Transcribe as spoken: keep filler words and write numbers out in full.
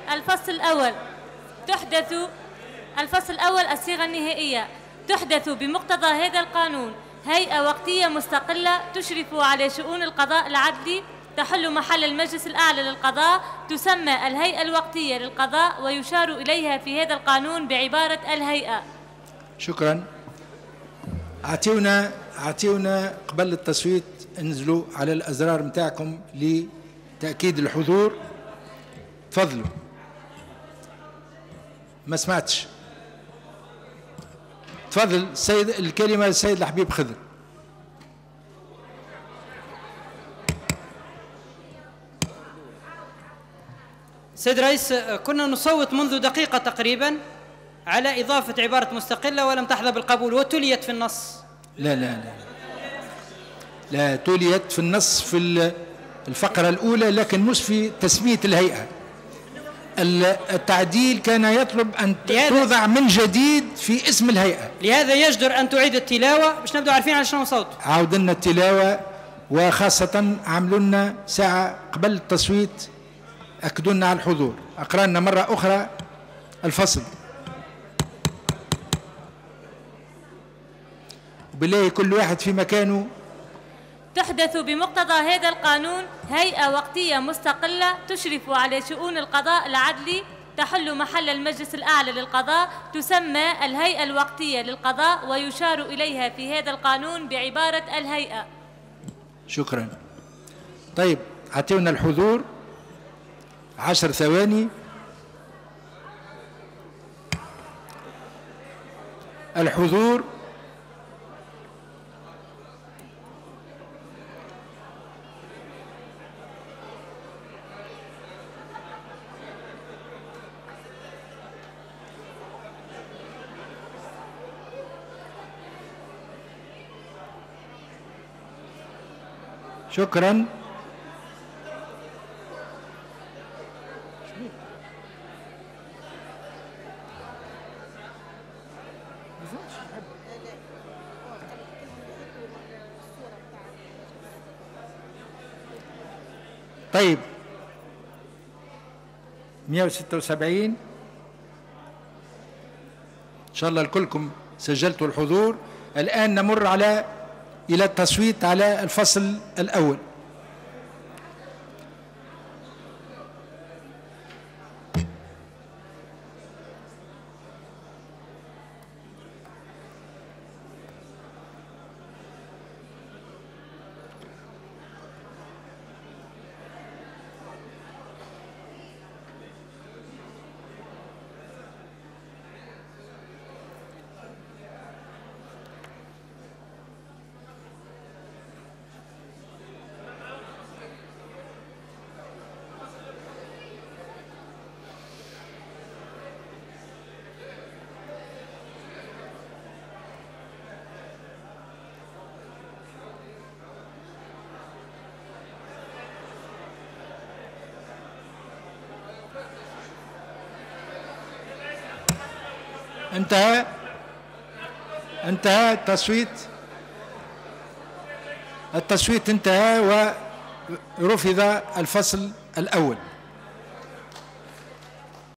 الفصل الأول تحدث الفصل الأول الصيغة النهائية. تحدث بمقتضى هذا القانون هيئة وقتية مستقلة تشرف على شؤون القضاء العدلي تحل محل المجلس الأعلى للقضاء، تسمى الهيئة الوقتية للقضاء، ويشار إليها في هذا القانون بعبارة الهيئة. شكرا. أعطيونا أعطيونا قبل التصويت انزلوا على الأزرار متاعكم لتأكيد الحضور. تفضلوا. ما سمعتش. تفضل السيد، الكلمة للسيد الحبيب خضر. سيد رئيس، كنا نصوت منذ دقيقة تقريبا على إضافة عبارة مستقلة ولم تحظى بالقبول وتليت في النص. لا لا لا لا تليت في النص في الفقرة الأولى، لكن مش في تسمية الهيئة. التعديل كان يطلب أن توضع من جديد في اسم الهيئة. لهذا يجدر أن تعيد التلاوة باش نبدأ عارفين على شنو نصوت. عاودنا التلاوة، وخاصة عملوا لنا ساعة قبل التصويت أكدوا لنا على الحضور. أقرأ لنا مرة أخرى الفصل. بالله كل واحد في مكانه. تحدث بمقتضى هذا القانون هيئة وقتية مستقلة تشرف على شؤون القضاء العدلي تحل محل المجلس الأعلى للقضاء، تسمى الهيئة الوقتية للقضاء، ويشار إليها في هذا القانون بعبارة الهيئة. شكرا. طيب أعطيونا الحضور عشر ثواني. الحضور شكرا. طيب مئة وستة وسبعين إن شاء الله الكلكم سجلتوا الحضور. الآن نمر على إلى التصويت على الفصل الأول. انتهى انتهى التصويت. التصويت انتهى ورفض الفصل الأول.